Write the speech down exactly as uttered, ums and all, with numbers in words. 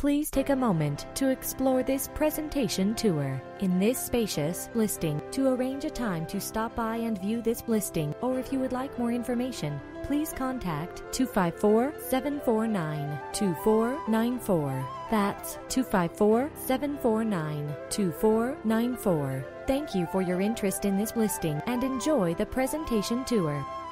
Please take a moment to explore this presentation tour. In this spacious listing, to arrange a time to stop by and view this listing, or if you would like more information, please contact two five four, seven four nine, two four nine four. That's two five four, seven four nine, two four nine four. Thank you for your interest in this listing and enjoy the presentation tour.